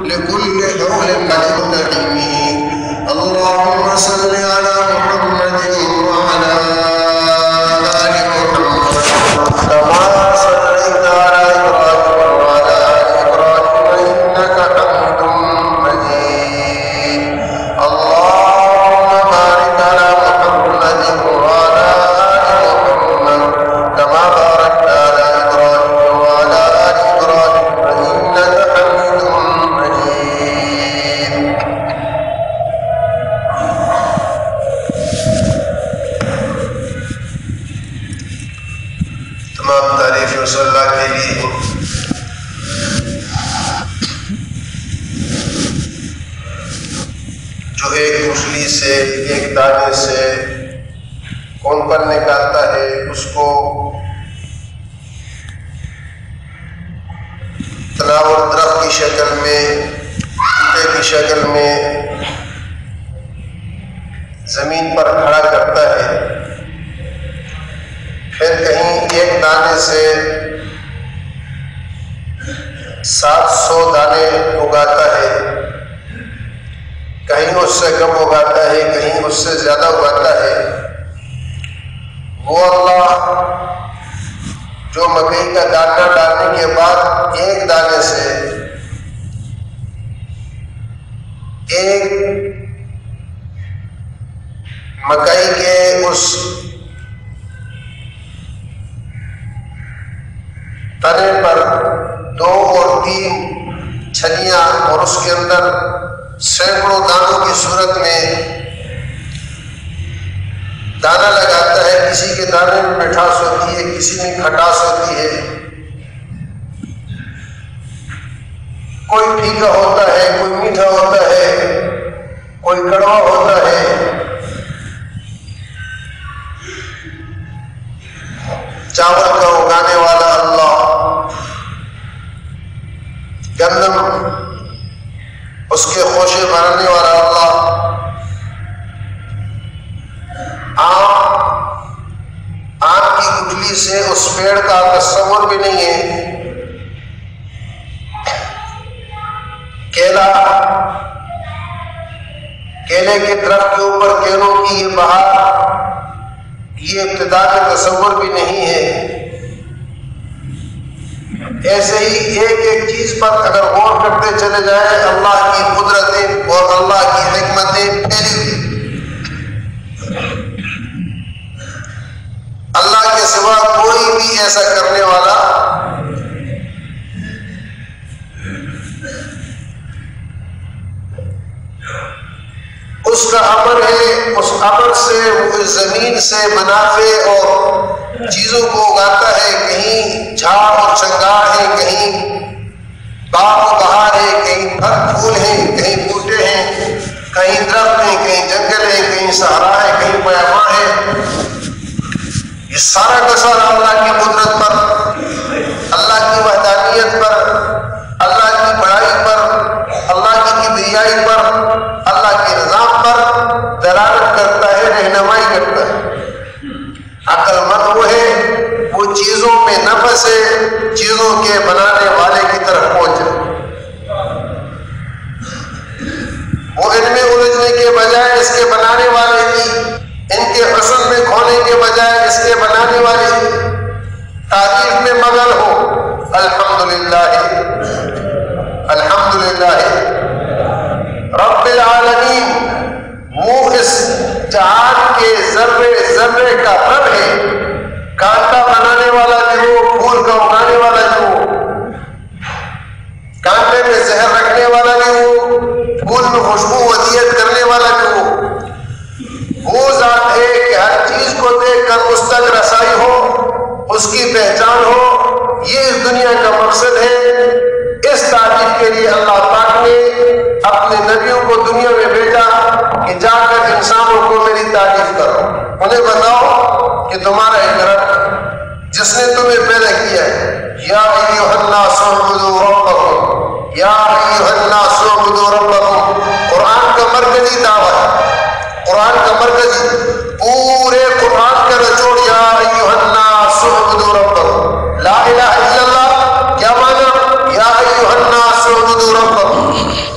لكل حول مقتحم. اللهم صل على محمد وعلى آل محمد كما صليت على إبراهيم وعلى آل إبراهيم إنك حميد مجيد. اللهم بارك على محمد وعلى آل محمد كما باركت على إبراهيم وعلى آل إبراهيم إنك حميد مجيد. تمام تعریف صلی اللہ کے لیے. جو ایک مچھلی سے ایک دانے سے کون پر نکالتا ہے اس کو تناور درخت کی شکل میں بوٹے کی شکل میں زمین پر کھڑا کرتا ہے. پھر کہیں ایک دانے سے 700 دانے اگاتا ہے، کہیں اس سے کم اگاتا ہے، کہیں اس سے زیادہ اگاتا ہے. وہ اللہ جو مکئی کا دانہ ڈالنے کے بعد ایک دانے سے ایک مکئی کے اس تنے پر 2 اور 3 چھلیاں اور اس کے اندر سینکڑوں دانوں کی صورت میں دانا لگاتا ہے. کسی کے دانے میں مٹھاس ہوتی ہے، کسی میں کھٹاس ہوتی ہے، کوئی پھیکا ہوتا ہے، کوئی میٹھا ہوتا ہے، کوئی کڑوا ہوتا ہے. چاول کا اگانے والا اللہ، گندم اس کے خوشے بنانے والا اللہ، آم کی گٹلی سے اس پیڑ کا تصور بھی نہیں ہے. کیلے کے درخت کے اوپر کیلوں کی یہ بہار، یہ ابتدا کا تصور بھی نہیں ہے. ایسے ہی ایک ایک چیز پر اگر غور کرتے چلے جائے اللہ کی قدرتیں اور اللہ کی حکمتیں پھیلی ہوئی. اللہ کے سوا کوئی بھی ایسا کرنے والا اس کا امر ہے. اس امر سے وہ زمین سے منافع اور چیزوں کو اگاتا ہے. کہیں جھاڑ اور چنگاڑ ہے، کہیں باغ و بہار ہے، کہیں پھل پھول ہیں، کہیں بوٹے ہیں، کہیں درخت ہیں، کہیں جنگل ہے، کہیں صحرا ہے، کہیں بیاباں ہے. یہ سارا کا سارا اللہ کی قدرت پر، اللہ کی وحدانیت پر، اللہ کی بڑائی پر، اللہ کی کبریائی پر، اللہ کے نظام پر دلالت کرتا ہے، رہنمائی کرتا ہے. عقل مند وہ ہے وہ چیزوں میں نہ پھنسے، چیزوں کے بنانے والے کی طرف پہنچے. وہ ان میں الجھنے کے بجائے اس کے بنانے والے کی، ان کے حسن میں کھونے کے بجائے اس کے بنانے والے کی تعریف میں مگن ہو. الحمدللہ الحمدللہ رب العالمین. وہ اس جہان کے ذرے ذرے کا رب ہے. کانٹا بنانے والا بھی وہ، پھول کا اگانے والا بھی وہ، کانٹے میں زہر رکھنے والا بھی وہ، پھول میں خوشبو ودیت کرنے والا بھی وہ ذات ہے کہ ہر چیز کو دیکھ کر اس تک رسائی ہو، اس کی پہچان ہو. یہ اس دنیا کا مقصد ہے. اس تعریف کے لیے اللہ پاک نے اپنے نبیوں کو دنیا میں بھیجا کہ جا کر انسانوں کو میری تعریف کرو. انہیں بتاؤ کہ تمہارا ایک رب جس نے تمہیں پیدا کیا ہے. یا ایھا الناس اعبدوا ربکم، یا ایھا الناس اعبدوا ربکم قرآن کا مرکزی دعوت، قرآن کا مرکزی پورے قرآن کا نچوڑ یا ایھا الناس اعبدوا ربکم. لا الہ الا اللہ کیا معنی؟ یا ایھا الناس اعبدوا ربکم.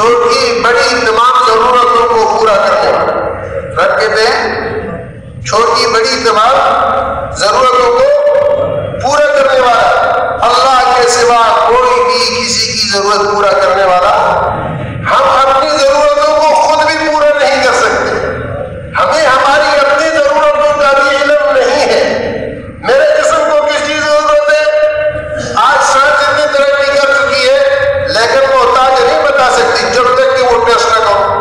چھوٹی بڑی تمام ضرورتوں کو پورا کرنے والا. رب کہتے ہیں چھوٹی بڑی تمام ضرورتوں کو پورا کرنے والا. اللہ کے سوا کوئی بھی کسی کی ضرورت پورا کرنے والا. ہم اپنی ضرورتوں کو خود بھی پورا نہیں کر سکتے. ہمیں ہماری اپنی ضرورتوں کا بھی علم نہیں ہے. میرے جسم کو کس کی ضرورت ہے؟ آج سائنس اتنی ترقی کر چکی ہے لیکن وہ محتاج نہیں بتا سکتی جب تک کہ وہ ٹیسٹ نہ کرو.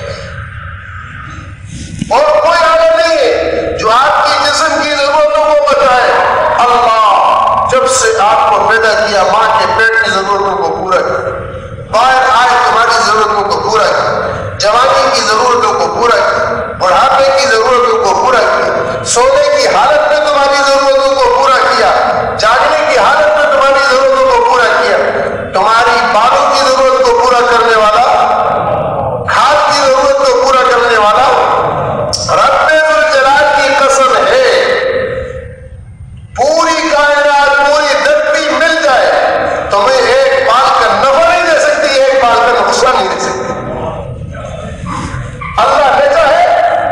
اور کوئی عالم نہیں ہے جو آپ کی جسم کی ضرورتوں کو بتائے. اللہ جب سے آپ کو پیدا کیا ماں کے پیٹ کی ضرورتوں کو پورا کیا, باہر آئے تمہاری ضرورتوں کو پورا کیا, جوانی کی ضرورتوں کو پورا کیا, بڑھاپے کی ضرورتوں کو پورا کیا, سونے کی حالت میں تمہاری ضرورتوں کو پورا کیا, جاگنے کی حالت میں تمہاری ضرورتوں کو پورا کیا. تمہاری بالوں کی ضرورت کو پورا کرنے والا, کھاد کی ضرورت کو پورا کرنے والا رب ذوالجلال کی قسم ہے. پوری کائنات پوری دھرتی مل جائے تمہیں ایک بال کا نفع نہیں دے سکتی, ایک بال کا نقصان نہیں دے سکتی. اللہ نے چاہے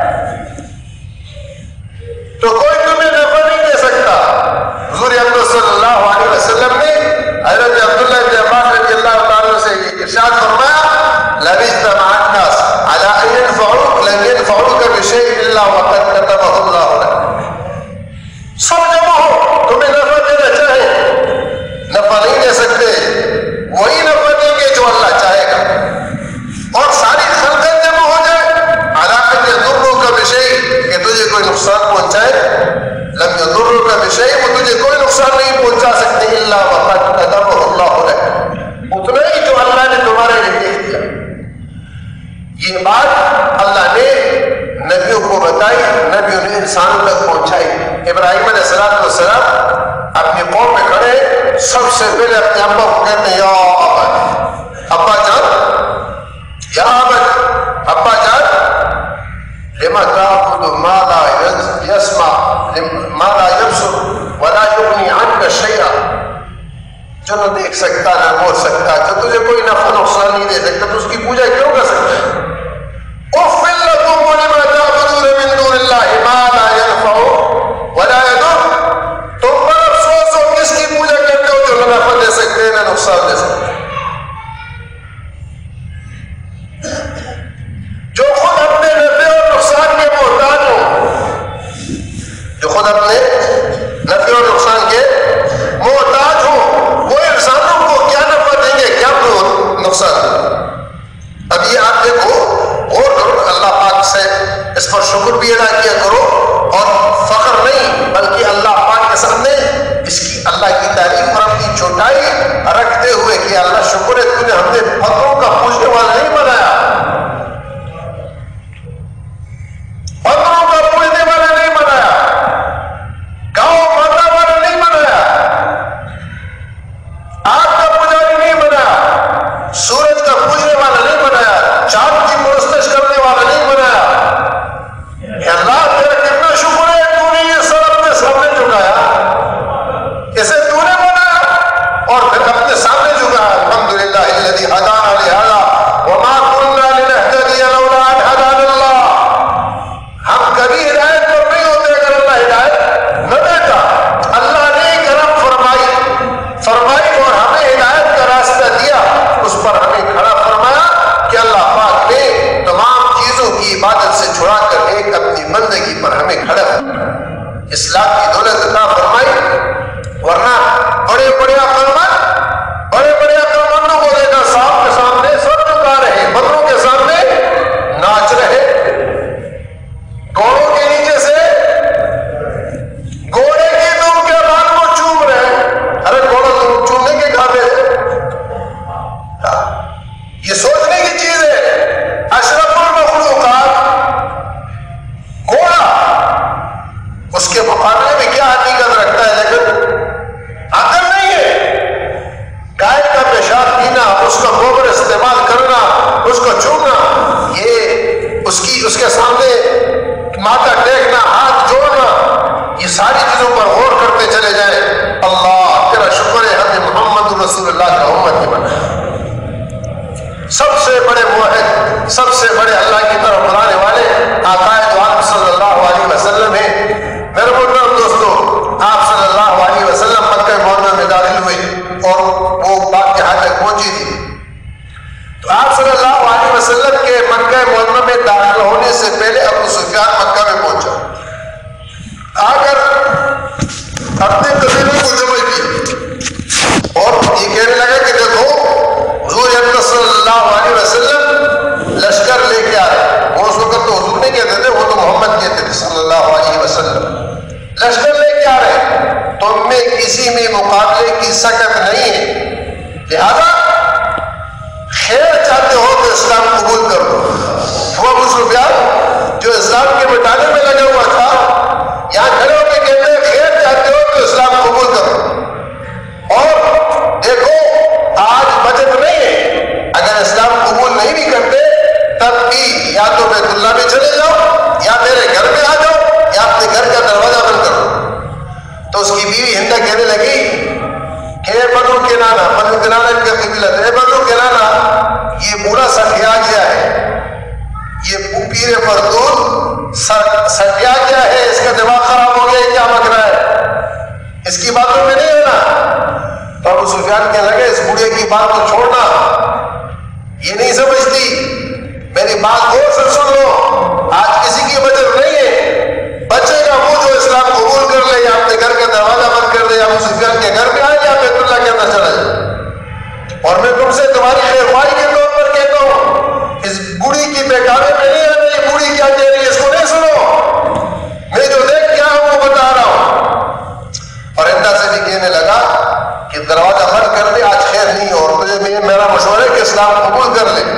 تو کوئی تمہیں نفع نہیں دے سکتا. حضور اکرم صلی اللہ علیہ وسلم نے حضرت عبداللہ بن عباس رضی اللہ تعالیٰ سے ارشاد فرمایا لَوِ اجْتَمَعَ النَّاسُ عَلَىٰ أَن يَنفَعُوكَ لَن يَنفَعُوكَ بِشَيْءٍ إِلَّا وَقَدْ كَتَبَهُ اللَّهُ لَكَ. سب جمع ہو تمہیں نفع دینا چاہے نفع نہیں دے سکتے, وہی نفع دیں گے جو اللہ چاہے گا. اور ساری خلقت جمع ہو جائے عَلَىٰ أَن يَضُرُّوكَ بِشَيْءٍ کہ تجھے کوئی نقصان پہنچائے, لم يضرك بشيء وہ تجھے کوئی نقصان نہیں پہنچا سکتے الا وقد كتبه الله لك, اتنا ہی جو اللہ نے تمہارے لیے لکھ دیا. یہ بات اللہ نے نبیوں کو بتائی, نبیوں نے انسانوں تک پہنچائی. ابراہیم علیہ السلام اپنی قوم میں کھڑے سب سے پہلے اپنے ابا کو کہتے ہیں یا ابا جان, یا ابا جان لما تعبد ما لا يسمع ما لا يبصر ولا يغني عنك شيئا, جو نہ دیکھ سکتا نہ بول سکتا, جو تجھے کوئی نفع نقصان نہیں دے سکتا, تو اس کی پوجا کیوں کر سکتا ہے؟ اُفٍّ لَكُمْ وَلِمَا تَعْبُدُونَ مِن دُونِ اللَّهِ مَا لَا يَنفَعُ وَلَا يَضُرُّ. تم پر افسوس ہو کس کی پوجا کرتے ہو جو نہ نفع دے سکتے ہیں نہ نقصان دے سکتے ہیں. جو خود اپنے نفع اور نقصان کے محتاج ہو, جو خود اپنے نفع اور نقصان کے محتاج ہو, وہ انسانوں کو کیا نفع دیں گے کیا نقصان دیں گے. اب یہ آپ دیکھو اور اللہ پاک سے اس پر شکر بھی ادا کیا کرو, اور فخر نہیں بلکہ اللہ پاک کے سامنے اس کی اللہ کی تعریف اور اپنی چھوٹائی رکھتے ہوئے کہ اللہ شکر ہے تجھے ہم نے پتھروں کا پوجنے والا نہیں بنایا, پتھروں کا پوجنے والا نہیں بنایا, گاؤں ماتا والا نہیں بنایا, آگ کا پجاری نہیں بنایا, سورج کا پوجنے والا نہیں بنایا, چاند کی پرستش کرنے والا نہیں بنایا. اللہ تیرا کتنا شکر ہے تو نے یہ سر اپنے سامنے جھکایا, اسے تو نے بنایا اور پھر اپنے سامنے جھکایا. الحمدللہ الذی ہدانا لہذا وما كنا لنهتدی لولا ان هدانا اللہ. ہم کبھی ہدایت پر نہیں ہوتے اگر اللہ ہدایت نہ دیتا. اللہ نے کرم فرمائی اور ہمیں ہدایت کا راستہ دیا, اس پر ہمیں کھڑا فرمایا کہ اللہ پاک نے تمام چیزوں کی عبادت سے چھڑا کر ایک اپنی بندگی پر ہمیں کھڑا اسلام کی دولت عطا فرمائی. ورنہ بڑے بڑے عقلمندوں کو دیکھا صاحب کے سامنے سر جھکا رہے, بدروں کے سامنے ناچ رہے, گھوڑوں کے نیچے سے گھوڑے کے دم کے بال کو چوم رہے. ارے گھوڑا تم چومنے کے قابل ہے؟ یہ سوچنے کی چیز ہے. اشرف المخلوقات گھوڑا اس کے مقابلے میں کیا حقیقت رکھتا ہے, لیکن عقل نہیں ہے. گائے کا پیشاب پینا, اس کا گوبر استعمال کرنا, اس کو چومنا, یہ اس کے سامنے ماتھا ٹیکنا, ہاتھ جوڑنا, یہ ساری چیزوں پر غور کرتے چلے جائیں. اللہ تیرا شکر ہے ہمیں محمد رسول اللہ کا امت بنایا. سب سے بڑے سب سے بڑے اللہ کی طرف بلانے والے آقا دو عالم صلی اللہ علیہ وسلم ہیں۔ میرے محترم دوستو، آپ صلی اللہ علیہ وسلم مکہ معظمہ میں داخل ہوئے اور وہ باغ کے حد تک پہنچی تھی۔ تو آپ صلی اللہ علیہ وسلم کے مکہ معظمہ میں داخل ہونے سے پہلے ابو سفیان مکہ میں پہنچا، آ کر اپنے قبیلے کو جمع کیا اور یہ کہنے لگا کہ دیکھو حضور اکرم صلی اللہ علیہ وسلم لشکر لے کے آ رہے۔ وہ اس وقت تو حضور نہیں کہتے تھے، وہ تو محمد کہتے تھے صلی اللہ علیہ وسلم۔ لشکر لے کے آ رہے، تم میں کسی میں مقابلے کی سکت نہیں ہے، لہذا خیر چاہتے ہو تو اسلام قبول کر لو۔ وہ ابو سفیان جو اسلام کے مٹانے میں لگا ہوا تھا، یہاں کھڑے ہو کے کہتے ہیں خیر چاہتے ہو تو اسلام قبول کرو۔ اور دیکھو آج بچت نہیں ہے، اگر اسلام قبول نہیں بھی کرتے تب بھی یا تو بیت اللہ میں چلے جاؤ یا میرے گھر میں آ جاؤ یا اپنے گھر کا دروازہ بند کرو۔ تو اس کی بیوی ہندا کہنے لگی کہ بنو کنانہ، بنو کنانہ کا قبیلہ ہے، بنو کنانہ یہ بوڑھا سٹیا گیا ہے، یہ پیر مردود سٹیا گیا ہے، اس کا دماغ خراب ہو گیا، کیا مک رہا ہے، اس کی باتوں میں نہیں ہونا۔ تو ابو سفیان کہنے لگے اس بوڑھے کی بات تو چھوڑنا، یہ نہیں سمجھتی، میری بات غور سے سن لو، آج کسی کی بچت نہیں ہے، بچے گا وہ جو اسلام قبول کر لے یا اپنے گھر کا دروازہ بند کر دے یا ابو سفیان کے گھر میں آئے یا بیت اللہ کے اندر چلا جائے۔ اور میں تم سے تمہاری خیر خواہی کے طور پر کہتا ہوں، اس بوڑھی کی بہکاوے میں نہیں آنا، یہ بوڑھی کیا کہہ رہی ہے اس کو نہیں سنو، میں جو دیکھ کیا ہوں وہ بتا رہا ہوں۔ اور ہندا سے بھی کہنے لگا کہ دروازہ بند کر دے، آج خیر نہیں ہو، اور تجھے میرا مشورہ ہے کہ اسلام قبول کر لے۔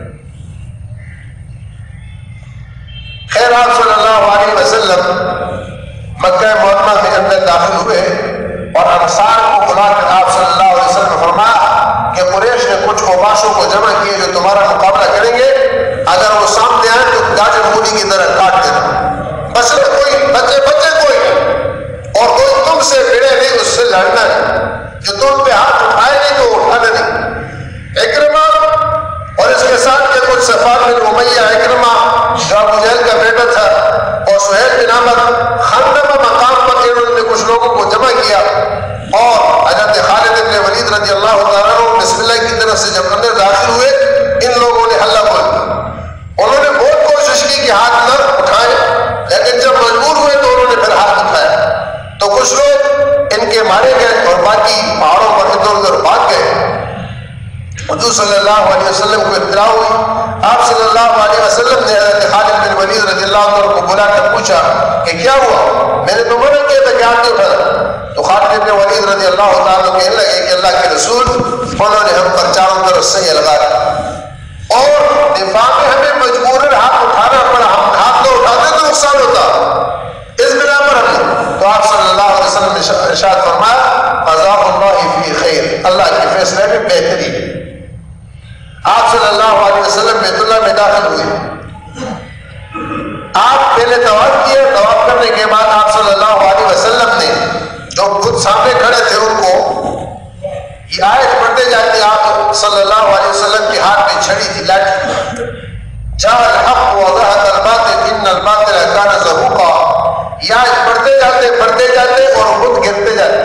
خیر آپ صلی اللہ علیہ وسلم مکہ معظمہ میں اندر داخل ہوئے اور انصار کو بلا کر آپ صلی اللہ علیہ وسلم نے فرمایا کہ قریش نے کچھ اوباشوں کو جمع کیے جو تمہارا مقابلہ کریں گے، اگر وہ سامنے آئے تو گاجر مولی کی طرح کاٹ دینا، بس کوئی بچے کوئی اور کوئی تم سے بڑے نہیں، اس سے لڑنا ہے، جو تم پہ ہاتھ اٹھائے نہیں تو اٹھانا نہیں۔ اکرمہ اور اس کے ساتھ کے کچھ صفوان بن امیہ، اکرمہ جو ابو جہل کا بیٹا تھا، اور سہیل بن عمرو، خندق مقام پر انہوں نے کچھ لوگوں کو جمع کیا، اور حضرت خالد بن ولید رضی اللہ تعالیٰ عنہ بسم اللہ کی طرف سے جب اندر داخل ہوئے، ان لوگوں نے حلہ بول دیا۔ انہوں نے بہت کوشش کی کہ ہاتھ نہ اٹھائے، لیکن جب مجبور ہوئے تو انہوں نے پھر ہاتھ اٹھایا، تو کچھ لوگ ان کے مارے گئے اور باقی پہاڑوں پر ادھر ادھر بھاگ گئے۔ حضور صلی اللہ علیہ وسلم کو اطلاع ہوئی، آپ صلی اللہ علیہ وسلم نے حضرت خالد بن ولید رضی اللہ عنہ کو بلا کر پوچھا کہ کیا ہوا، میں نے تو منع کیا تھا کہ آپ نہیں اٹھانا۔ تو خالد بن ولید رضی اللہ تعالیٰ کہنے لگے کہ اللہ کے رسول، انہوں نے ہم پر چاروں طرف سے لگا اور دفاع میں ہمیں مجبوراً ہاتھ اٹھانا پڑا، ہم ہاتھ نہ اٹھاتے تو نقصان ہوتا، اس بنا پر ہم نے۔ تو آپ صلی اللہ علیہ وسلم نے ارشاد فرمایا قضاء اللہ فی خیر، اللہ کے فیصلے میں بہتری ہے۔ آپ صلی اللہ علیہ وسلم بیت اللہ میں داخل ہوئے، آپ پہلے طواف کیا، طواف کرنے کے بعد آپ صلی اللہ علیہ وسلم نے جو خود سامنے کھڑے تھے ان کو یہ آیت پڑھتے جاتے، آپ صلی اللہ علیہ وسلم کے ہاتھ میں چھڑی تھی، لاٹھی، جاء الحق وزهق الباطل ان الباطل كان زهوقا، یہ آیت پڑھتے جاتے اور خود گرتے جاتے،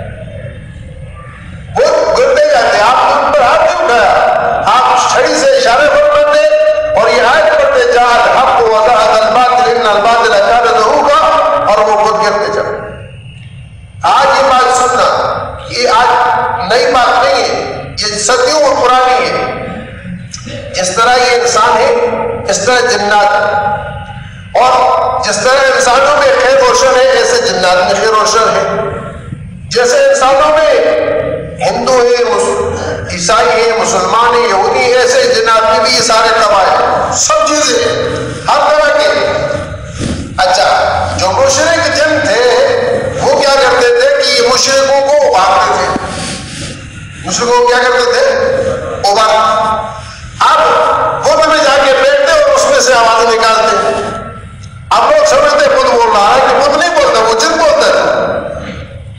آپ ان پر ہاتھ نہیں اٹھایا، آپ چھڑی سے اشارے فرماتے اور یہ آیت پڑھتے جاء الحق وزهق الباطل ان الباطل كان زهوقا، اور وہ خود گرتے جاتے۔ آج یہ بات سننا، یہ آج نئی بات نہیں ہے، یہ صدیوں اور پرانی ہے۔ جس طرح یہ انسان ہے اس طرح جنات ہے، اور جس طرح انسانوں میں خیر روشن ہے ایسے جنات میں خیر روشن ہے۔ جیسے انسانوں میں ہندو ہے، عیسائی ہے، مسلمان ہے، یہودی، ایسے جنات میں بھی یہ سارے قبائل سب چیزیں ہر طرح کے۔ اچھا، جو مشرک جن تھے وہ کیا کرتے تھے کہ یہ مشرکوں کو ابھارتے تھے، مشرکوں کو کیا کرتے تھے؟ ابھارتے۔ اب خود میں جا کے بیٹھتے اور اس میں سے آواز نکالتے۔ اب لوگ سمجھتے خود بول رہا ہے، کہ خود نہیں بولتا، وہ جن بولتا ہے۔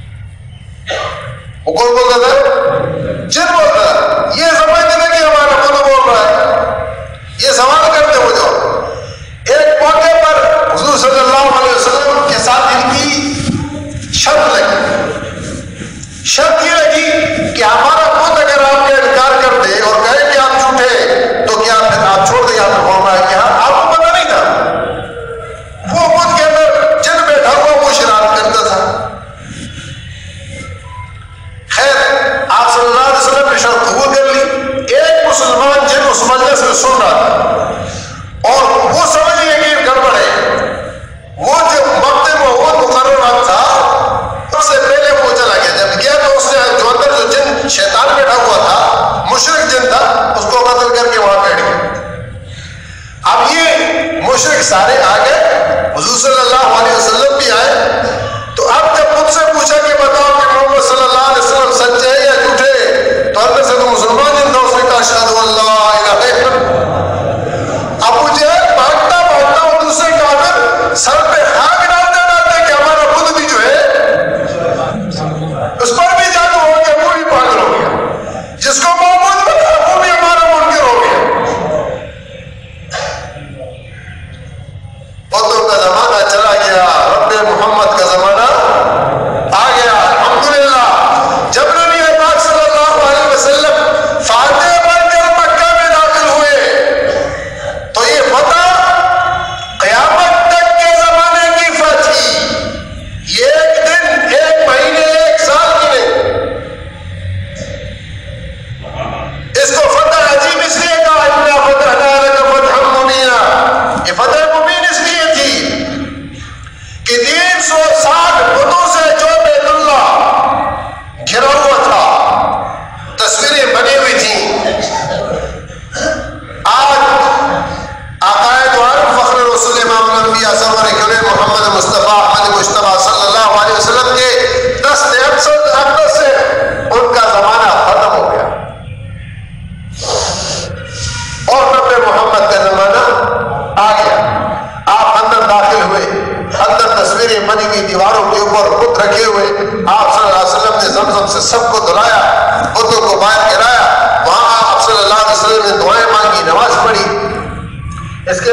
وہ کون بولتا تھا؟ جن بولتا ہے۔ یہ سمجھتے تھے کہ ہمارا خود بول رہا ہے، یہ سوال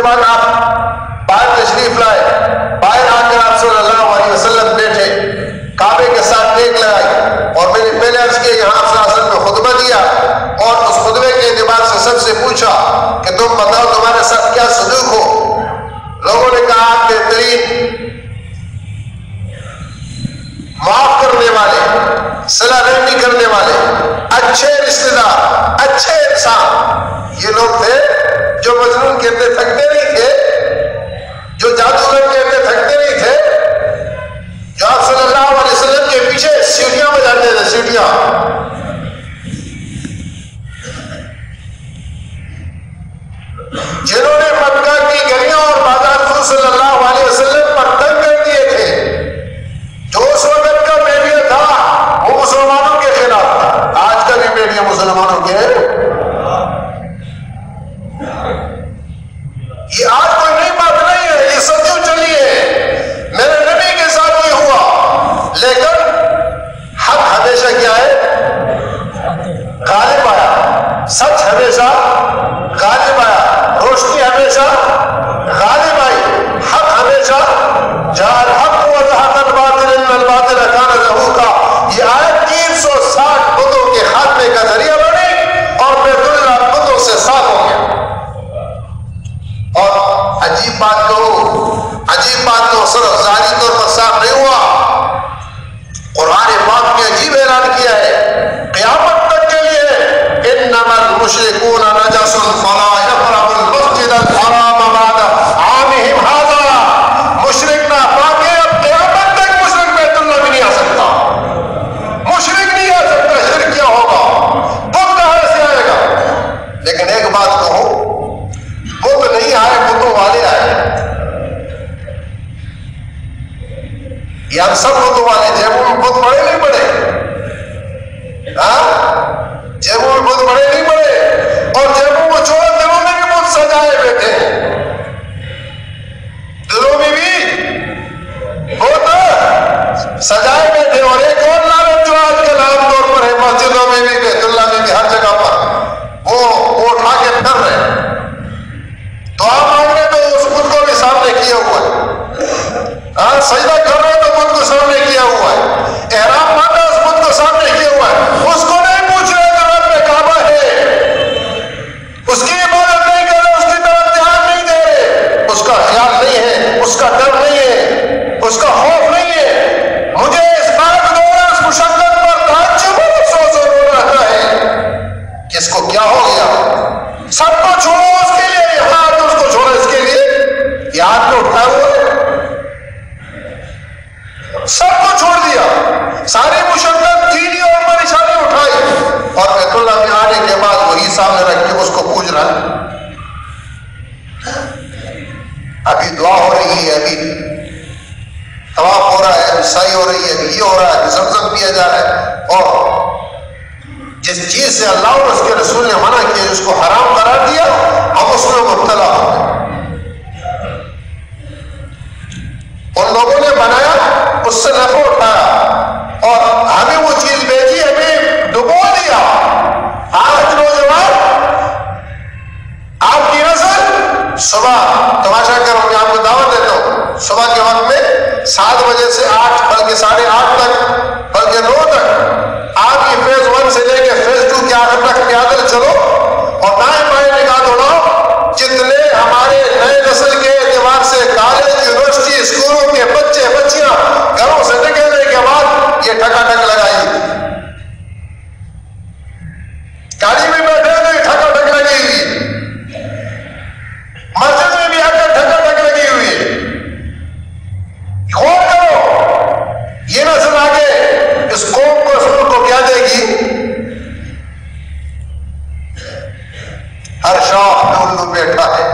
بعد آپ باہر تشریف لائے، باہر آ کر آپ صلی اللہ علیہ وسلم بیٹھے، کعبے کے ساتھ ٹیک لگائی، اور میں نے پہلے عرض کیا یہاں آپ صلی اللہ علیہ وسلم نے خطبہ دیا، اور اس خطبے کے اعتبار سے سب سے پوچھا کہ تم بتاؤ تمہارے ساتھ کیا سلوک ہو؟ لوگوں نے کہا آپ بہترین معاف کرنے والے، صلہ رحمی کرنے والے، اچھے رشتہ دار، اچھے انسان یہ لوگ تھے جو مجنون کہتے تھکتے نہیں تھے، جو جادوگر کہتے تھکتے نہیں تھے، جو آپ صلی اللہ علیہ وسلم کے پیچھے سیٹیاں بجاتے تھے، سیٹیاں۔ جنہوں نے مکہ کی گلیاں اور بازار حضور صلی اللہ علیہ وسلم پر تنگ کر دیے تھے، جو اس وقت کا میڈیا تھا وہ مسلمانوں کے خلاف تھا، آج کا بھی میڈیا مسلمانوں کے، یہ آج کوئی نئی بات نہیں ہے، یہ صدیوں چلی ہے، میرے نبی کے ساتھ یہ ہوا، لیکن حق ہمیشہ کیا ہے؟ غالب آیا، سچ ہمیشہ غالب آیا، روشنی ہمیشہ غالب آئی، حق ہمیشہ جہل حق وزحق الباطل ان الباطل کان زہوقا۔ یہ آیت 360 بتوں کے خاتمے کا ذریعہ بنی اور بیت اللہ بتوں سے صاف ہو گیا۔ اور عجیب بات کہو صرف ظاہری طور پر صاف نہیں ہوا، قرآن پاک نے عجیب اعلان کیا ہے قیامت تک کے لیے، انما المشرکون نجس فلا یقربوا المسجد الحرام بعد عامهم هذا، مشرک ناپاک ہے، اب قیامت تک مشرک بیت اللہ بھی نہیں آ سکتا، مشرک نہیں آ سکتا، شرک کیا ہوگا، بت کہاں سے آئے گا؟ لیکن ایک بات کہو، بت نہیں آئے، بتوں والے آئے، یہ ہم سب بتوں والے، جیبوں میں بت بڑے نہیں بڑے، جیبوں میں بت بڑے نہیں بڑے، اور جیبوں کو چھوڑا دلوں میں بھی بت سجائے بیٹھے ہیں، دلوں میں بھی بت سجائے بیٹھے، اور ایک اور لعنت جو آج کل عام طور پر ہے مسجدوں میں بھی، بیت اللہ میں بھی، ہر جگہ پر وہ اٹھا کے پھر رہے ہیں، دعا مانگنے تو اس بت کو بھی سامنے کیا ہوا ہے، سجدہ کر رہے تو بت کو سامنے کیا ہوا ہے، احرام باندھا اس بت کو سامنے کیا ہوا ہے، اس کو نہیں پوچھ رہے کہ رب میں کعبہ ہے، اس کی عبادت نہیں کر رہے، اس کی طرف دھیان نہیں دے رہے، اس کا خیال نہیں ہے، اس کا ڈر نہیں ہے، اس کا خوف نہیں ہے، مجھے اس بات دورہ اس مشقت پر تعجب اور افسوس ہو رہا ہے کہ اس کو کیا ہو گیا، سب کو چھوڑو اس کے لیے، یہاں تو اس کو چھوڑو اس کے لیے، یہ ہاتھ میں اٹھائے ہوئے سب کو چھوڑ دیا، ساری مشقت دینی اور پریشانی اٹھائی، اور بیت اللہ میں آنے کے بعد وہی سامنے رکھ کے اس کو پوچھ رہا ہے۔ ابھی دعا ہو رہی ہے، ابھی طواف ہو رہا ہے، ابھی سعی ہو رہی ہے، ابھی یہ ہو رہا ہے، ابھی زمزم پیا جا رہا ہے، اور جس چیز سے اللہ اور اس کے رسول نے منع کیا، جس کو حرام قرار دیا، ہم اس میں مبتلا ہو گئے۔ ان لوگوں نے بنایا، اس سے نفع اٹھایا، اور ہمیں وہ چیز بیچی، ہمیں ڈبو دیا۔ آج نوجوان، آپ کی نسل صبح تماشا کرو، میں آپ کو دعوت دیتا ہوں، صبح کے وقت میں 7 بجے سے 8 بلکہ 8:30 تک، بلکہ 9 تک آپ یہ فیز 1 سے لے کے فیز 2 کے آخر تک پیادل چلو، اور دائیں بائیں نگاہ دوڑاؤ، جتنے ہمارے نئے نسل کے اعتبار سے کالج، یونیورسٹی، اسکولوں کے بچے بچیاں گھروں سے نکلنے کے بعد یہ ٹھکا ٹھک لگائی، گاڑی میں بیٹھے تو یہ ٹھکا ٹھک لگی ہوئی، مسجد میں بھی آ کر ٹھکا ٹھک لگی ہوئی ہے۔ غور کرو، یہ نسل آگے اس قوم کو، اس ملک کو کیا دے گی؟ ہر شاخ میں الو بیٹھا ہے،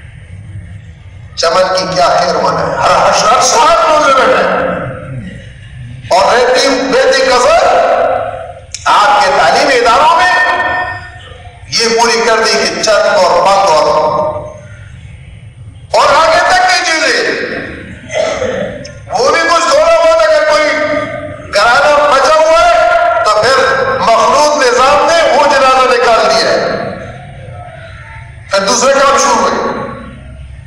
چمن کی کیا خیر من ہے، ہر شاخ میں الو بیٹھا ہے، اور بیتی کثر آپ کے تعلیمی اداروں میں یہ پوری کر دی کہ چھت اور بند اور آگے تک کی چیزیں، وہ بھی کچھ تھوڑا بہت اگر کوئی گھرانہ بچا ہوا ہے تو پھر مخلوط نظام نے وہ جنازہ نکال دیا ہے، پھر دوسرے کام شروع ہوئے،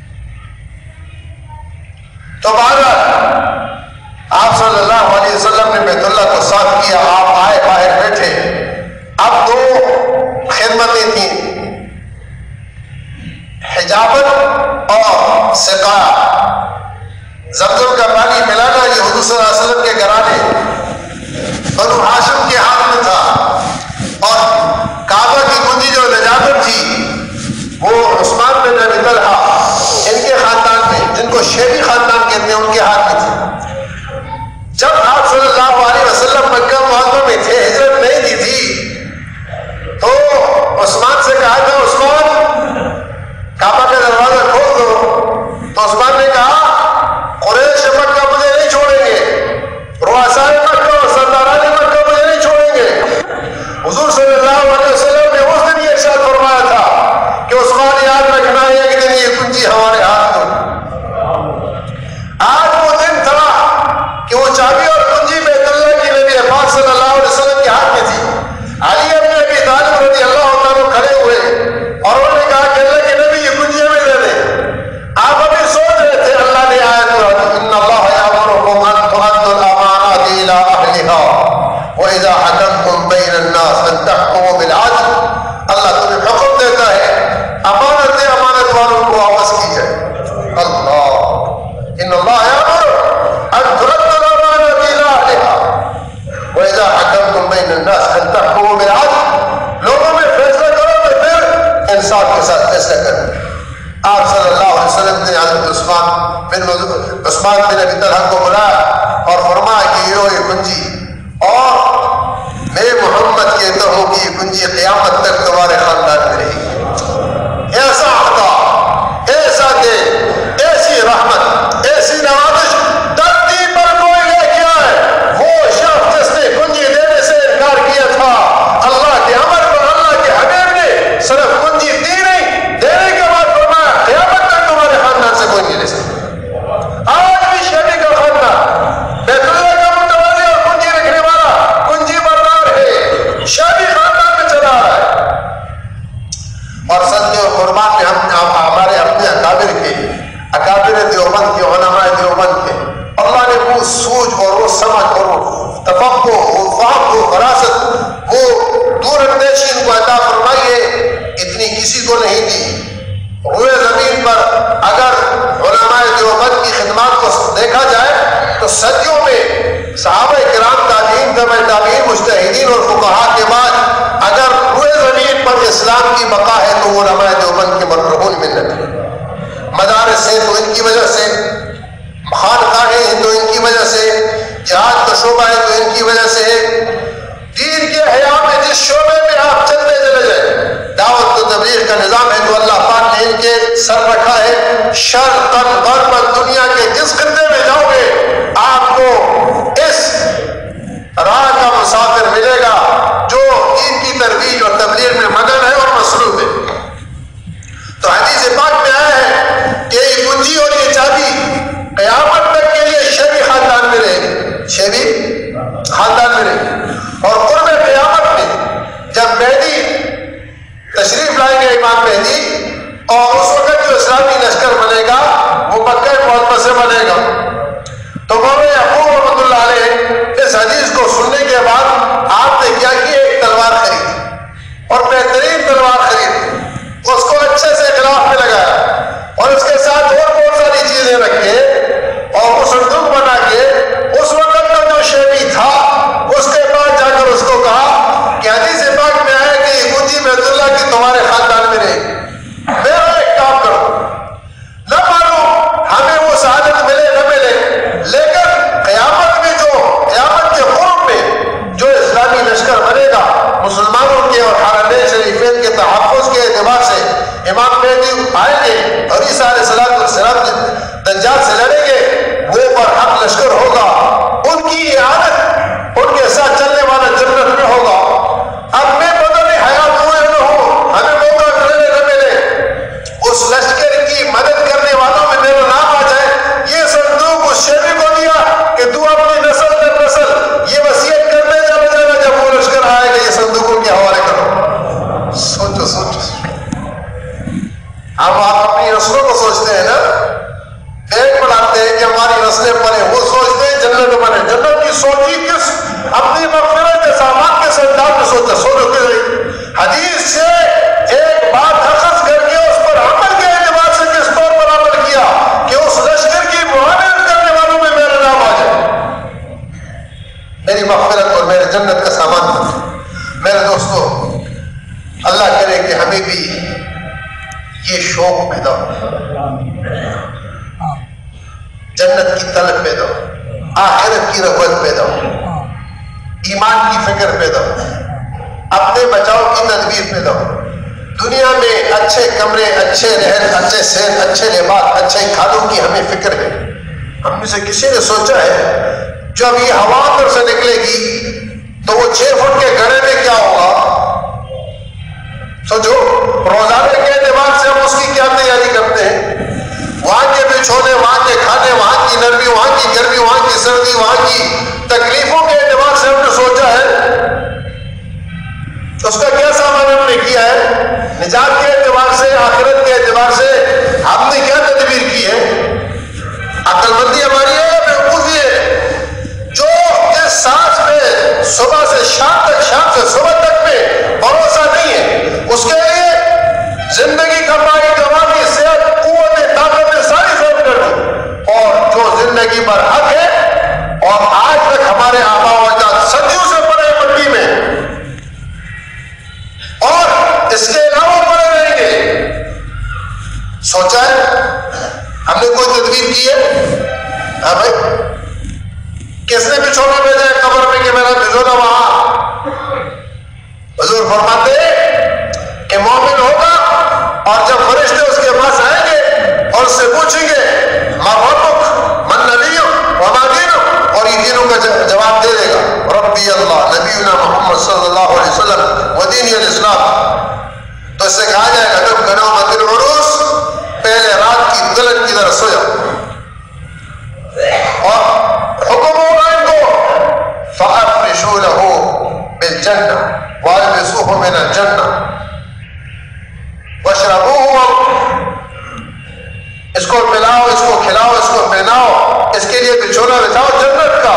حضور صلی اللہ علیہ وسلم نے اس دن یہ ارشاد فرمایا تھا کہ عثمان یاد رکھنا ایک دن یہ کنجی ہمارے ہاتھ میں، آج وہ دن تھا کہ وہ چابی اور کنجی بیت اللہ کی نبی پاک صلی اللہ علیہ وسلم کے ہاتھ میں تھی۔ علی ابن ابی طالب رضی اللہ تعالیٰ کھڑے ہوئے اور انہوں نے کہا کہ اللہ کے نبی یہ کنجی ہمیں دے دیں۔ آپ ابھی سوچ رہے تھے، اللہ نے آیت ان اللہ یامرکم ان تؤدوا الامانات الی اہلها واذا حکمتم بین الناس ان تحکموا بالعدل، اللہ تمہیں حکم دیتا ہے امانت والوں کو واپس کی جائے۔ اللہ ان اللہ یامر ان تؤدوا الامانات الی اہلها واذا حکمتم بین الناس ان تحکموا بالعدل، لوگوں میں فیصلہ کرو تو پھر انصاف کے ساتھ فیصلہ کرو۔ آپ صلی اللہ علیہ وسلم نے حضرت عثمان بن ابی طلحہ کو بلایا اور فرمایا کہ یہ کنجی، اور میں محمد کہتا ہوں کہ یہ کنجی قیامت تک تمہارے خاندان میں رہے گی۔ ایسا عطا، ایسا دے، ایسی رحمت، ایسی نوازش دھرتی پر کوئی لے کے آئے، وہ شخص جس نے کنجی دینے سے انکار کیا تھا، اللہ کے امر پر اللہ کے حبیب نے صرف کنجی دی نہیں، دینے کے بعد فرمایا قیامت تک تمہارے خاندان سے کوئی نہیں لے سکتا۔ آج بھی شیبی کا خاندان بیت اللہ کا متولی اور کنجی رکھنے والا کنجی بردار ہے، شیبی خاندان میں چلا رہا ہے۔ اور صدقے اور قربان میں ہم ہمارے اپنے اکابر دیوبند کے، علماء دیوبند کے، اللہ نے وہ سوچ اور وہ سمجھ اور وہ تفقہ، وہ فہم، وہ فراست، وہ دور اندیشی ان کو عطا فرمائی ہے، اتنی کسی کو نہیں دی۔ روئے زمین پر اگر علماء دیوبند کی خدمات کو دیکھا جائے تو صدیوں میں صحابہ کرام، تابعین، تبع تابعین، مجتہدین اور فقہاء کے بعد اگر روئے زمین پر اسلام کی بقا ہے تو وہ علماء دیوبند کے مرحوم منت ہے۔ مدارس ہیں تو ان کی وجہ سے، خانقاہیں ہیں تو ان کی وجہ سے، جہاد کا شعبہ ہے تو ان کی وجہ سے ہے۔ دین کے حیا میں جس شعبے میں آپ چلتے چلے جائیں، دعوت و تبلیغ کا نظام ہے تو اللہ پاک نے ان کے سر رکھا ہے۔ شرقاً غرباً دنیا کے جس خطے میں جاؤ گے آپ کو اس راہ کا مسافر ملے گا جو دین کی ترویج اور تبلیغ میں مگن ہے اور مصروف ہے۔ تو حدیث پاک میں آیا ہے کہ یہ کنجی اور یہ چابی قیامت تک کے لیے شیبی خاندان میں رہے گی، شیبی خاندان میں رہے گی۔ اور قرب قیامت میں جب مہدی تشریف لائیں گے، امام مہدی، اور اس وقت جو اسلامی لشکر بنے گا وہ مکہ معظمہ سے بنے گا، تو مولانا یعقوب رحمۃ اللہ علیہ اس حدیث کو سننے کے بعد آپ نے کیا کہ ایک تلوار خریدی اور بہترین تلوار خریدی، اس کو اچھے سے غلاف میں لگایا اور اس کے ساتھ اور بہت ساری چیزیں رکھے اور وہ صندوق بنا کے اس وقت کا جو شیبی تھا اس کے بعد جا کر اس کو کہا کہ حدیث پاک میں آیا کہ یہ کنجی بیت اللہ کی تمہارے خاندان میں رہے گی، میرا ایک کام کرو، نہ معلوم ہمیں وہ سعادت ملے نہ ملے، لیکن قیامت میں قیامت کے قرب میں جو اسلامی لشکر بنے گا مسلمانوں کے اور حرمین شریفین کے تحفظ کے اعتبار سے امام مہدی آئیں گے اور عیسیٰ علیہ السلام دجال سے لڑیں گے، وہ پر حق لشکر ہوگا، ان کی اعانت ان کے ساتھ چلنے والا جنت میں ہوگا۔ اب میں پتہ نہیں حیات ہوں یا نہ ہوں، ہمیں موقع ملے نہ ملے، اس لشکر کی مدد کرنے والوں میں میرا نام آ جائے، یہ صندوق اس شیبی کو دیا کہ تو اپنی نسل در نسل یہ وصیت کرنے چلے جانا، جب وہ لشکر آئے گا یہ صندوق ان کے حوالے کرو۔ سوچو سوچو، اب آپ اپنی نسلوں کو سوچتے ہیں نا، ایک بڑھاتے ہیں کہ ہماری نسلیں پڑھیں، وہ سوچتے ہیں جنت بنے، جنت کی سوچی کس اپنی مغفرت کے سامان کے سردار میں سوچا، سوچو کہ حدیث سے ایک بات اخذ کر کے اس پر عمل کے اعتبار سے کس طور پر عمل کیا کہ اس لشکر کی معاونت کرنے والوں میں میرا نام آ جائے، میری مغفرت اور میرے جنت کا سامان بنے۔ میرے دوستو، اللہ کرے کہ ہمیں بھی یہ شوق پیدا ہو، جنت کی طلب پیدا ہو، آخرت کی رغبت پیدا ہو، ایمان کی فکر پیدا ہو، اپنے بچاؤ کی تدبیر پیدا ہو، دنیا میں اچھے کمرے، اچھے رہن، اچھے صحت، اچھے لباس، اچھے کھانوں کی ہمیں فکر ہے۔ ہم میں سے کسی نے سوچا ہے جب یہ ہوا اندر سے نکلے گی تو وہ 6 فٹ کے گڑھے میں کیا ہوگا؟ سوچو روزانے کے اعتبار سے ہم اس کی کیا تیاری کرتے ہیں، وہاں کے بچھونے، وہاں کے کھانے، وہاں کی نرمی، وہاں کی گرمی، وہاں کی سردی، وہاں کی تکلیفوں کے اعتبار سے ہم نے سوچا ہے اس کا کیا سامان ہم نے کیا ہے، نجات کے اعتبار سے، آخرت کے اعتبار سے ہم نے کیا تدبیر کی ہے؟ عقل مندی ہماری ہے یا بیوقوفی ہے؟ جو جس سانس پہ صبح سے شام تک، شام سے صبح تک پہ بھروسہ نہیں ہے، اس کے لیے زندگی کا پائی، جوانی، صحت، قوت، طاقت ساری ضرور کر دو، اور جو زندگی پر حق ہے اور آج تک ہمارے آبا و اجداد صدیوں سے پڑے مٹی میں اور اس کے علاوہ پڑے رہیں گے، سوچا ہے ہم نے کوئی تدبیر کی ہے؟ ہاں بھائی، کس نے بچھونا بھیجا ہے قبر میں کہ میرا بھجونا وہاں؟ حضور فرماتے کہ مومن ہوگا اور جب فرشتے اس کے پاس آئیں گے اور اس سے پوچھیں گے ما ربک من نبیک وما دینک، اور یہ دینوں کا جواب دے دے گا ربی اللہ نبینا محمد صلی اللہ علیہ وسلم و دین الاسلام، تو اس سے کہا جائے گا جب گنومت العروس، پہلے رات کی دلہن کی طرح سویا، اور حکم ہوگا ان کو فَأَفْرِشُوا لَهُ بِالْجَنَّةِ وَأَلْبِسُوهُ مِنَ الْجَنَّةِ وَاشْرَبُوهُ، اس کو پلاؤ، اس کو کھلاؤ، اس کو پہناؤ، اس کے لیے بچھونا بچھاؤ جنت کا۔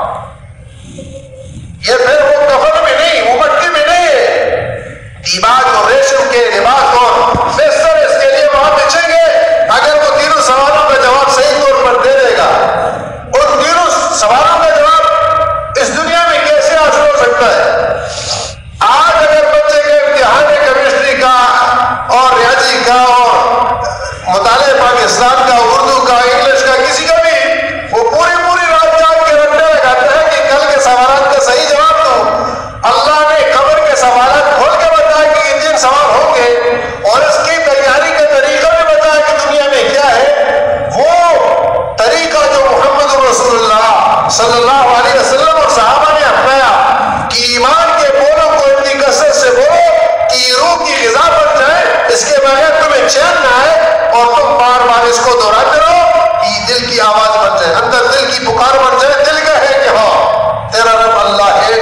یہ پھر وہ کفن میں نہیں، وہ مٹی میں نہیں ہے، دیباج اور ریشم کے لباس اور بستر اس کے لیے وہاں بچھیں گے۔ اگر وہ تینوں سوالوں کا جواب صحیح طور پر دے دے گا، ان تینوں سوالوں کا جواب اس دنیا میں کیسے حاصل ہو سکتا ہے؟ آج اگر بچے کے امتحان کیمسٹری کا اور ریاضی کا اور مطالعہ پاکستان کا، اردو کا، انگلش کا، کسی کا بھی، وہ پوری رات جاگ کے رٹنے لگاتا ہے کہ کل کے سوالات کا صحیح جواب دو۔ اللہ نے قبر کے سوالات کھول کے بتایا کہ یہ 3 سوال ہوں گے، اور اس کی تیاری کا طریقہ بھی بتایا کہ دنیا میں کیا ہے، وہ طریقہ جو محمد رسول اللہ صلی اللہ علیہ وسلم اور صحابہ نے اپنایا کہ ایمان کے بولوں کو اتنی کثرت سے بولو کہ یہ روح کی غذا بن جائے، اس کے بغیر تمہیں چین نہ آئے، اور تم بار بار اس کو دہراتے رہو کہ یہ دل کی آواز بن جائے، اندر دل کی پکار بن جائے، دل کا ہے کہ ہاں تیرا رب اللہ ہے۔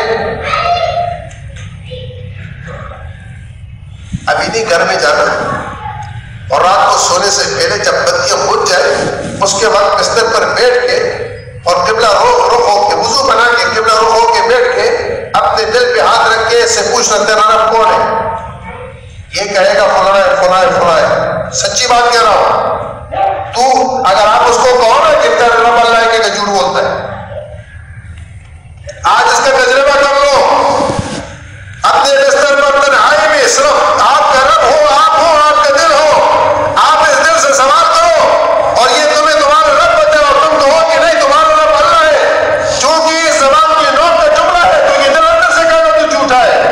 ابھی نہیں گھر میں جانا، اور رات کو سونے سے پہلے جب بتیاں بجھ جائے اس کے بعد بستر پر بیٹھ کے اور قبلہ رخ ہو کے، وضو بنا کے قبلہ رخ ہو کے بیٹھ کے اپنے دل پہ ہاتھ رکھ کے اس سے پوچھنا تیرا رب کون ہے؟ یہ کہے گا فلاں ہے فلاں ہے فلاں ہے، سچی بات کہہ رہا ہوں۔ تو اگر آپ اس کو کہو نا کہ تیرا رب اللہ ہے، کہ جھوٹ بولتا ہے۔ آج اس کا تجربہ کر لو، اپنے بستر پر تنہائی میں صرف آپ کا رب ہو، آپ کا دل ہو، آپ اس دل سے سوال کرو، اور یہ تمہیں تمہارا رب بتائے، اور تم کہو کہ نہیں تمہارا رب اللہ ہے، چونکہ یہ زبان کی نوٹ کا جملہ ہے، تو یہ دل اندر سے کہنا تو جھوٹا ہے،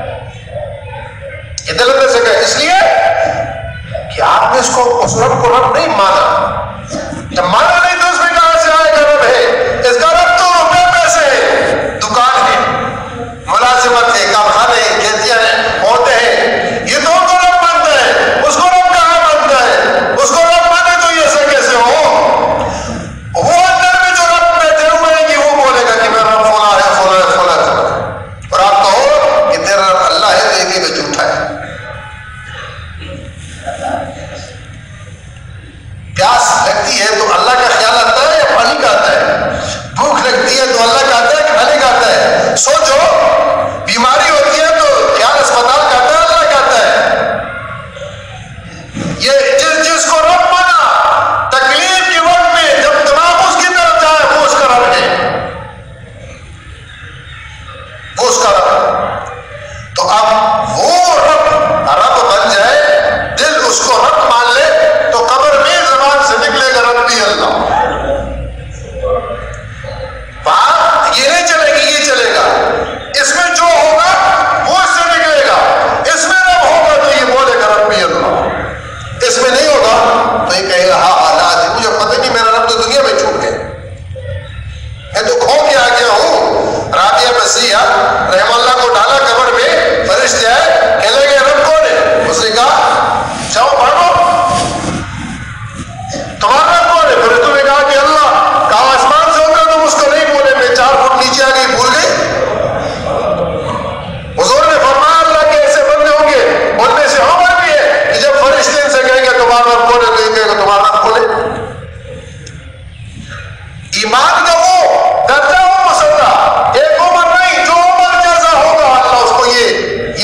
یہ دل اندر سے کہے، اس لیے کہ آپ نے اس رب کو رب نہیں مانا۔ جب مانا نہیں تو اس میں کہاں سے آئے گا رب ہے؟ اس کا رب تو روپے پیسے ہے، دکان ہے، ملازمت ہے، کارخانے ہیں، کھیتیاں ہیں، عورتیں ہیں، یہ تو ان کو رب مانتا ہے، اس کو رب کہاں مانتا ہے؟ اس کو رب مانے تو یہ ایسا کیسے ہو؟ وہ اندر میں جو رب بیٹھے ہوئے ہیں کہ وہ بولے گا کہ میرا رب فلاں ہے فلاں ہے فلاں ہے، اور آپ کہو کہ تیرا رب اللہ ہے، تو یہ بھی جھوٹا ہے۔ پیاس لگتی ہے تو اللہ کا خیال آتا ہے یا پانی کا آتا ہے؟ بھوک لگتی ہے تو اللہ کا آتا ہے کہ کھانے کا آتا ہے؟ سوچو، بیماری ہوتی ہے تو خیال اسپتال کا آتا ہے اللہ کا آتا ہے؟ یہ جس کو رب مانا، تکلیف کے وقت میں جب دماغ اس کی طرف جائے وہ اس کا رب ہے، وہ اس کا رب ہے۔ تو اب وہ رب بن جائے، دل اس کو رب مان لے، تو قبر میں زبان سے نکلے گا ربی اللہ، بات یہ نہیں چلے گی، یہ چلے گا، اس میں جو ہوگا وہ اس سے نکلے گا، اس میں رب ہوگا تو یہ بولے گا ربی اللہ، اس میں نہیں ہوگا تو یہ کہے گا ہاں اللہ، مجھے پتہ نہیں میرا رب تو دنیا میں چھوٹ گئے، میں تو کھو کے آ گیا ہوں۔ رابعہ مسیحا رحم اللہ کو ڈالا قبر میں، فرشتے آئے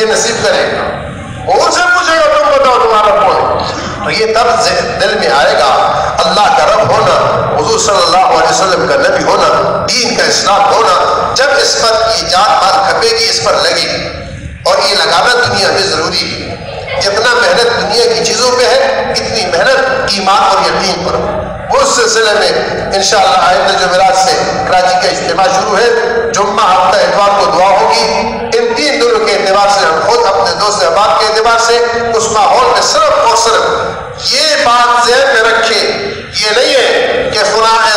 یہ نصیب کرے گا. وہ ان سے پوچھے گا تم بتاؤ تمہارا کون ہے. تو یہ تب دل میں آئے گا اللہ کا رب ہونا, حضور صلی اللہ علیہ وسلم کا نبی ہونا, دین کا اسلام ہونا. جب اس پر یہ جان مال کھپے گی, اس پر لگے گی, اور یہ لگانا دنیا میں ضروری ہے. جتنا محنت دنیا کی چیزوں پہ ہے اتنی محنت ایمان اور یقین پر. اس سلسلے میں انشاءاللہ آئندہ جمعرات سے کراچی کا اجتماع شروع ہے. جمعہ ہفتہ اتوار کو دعا ہوگی. ان 3 دنوں کے اعتبار سے ہم خود اپنے دوست احباب کے اعتبار سے اس ماحول میں صرف اور صرف یہ بات ذہن میں رکھیں, یہ نہیں ہے کہ فلاں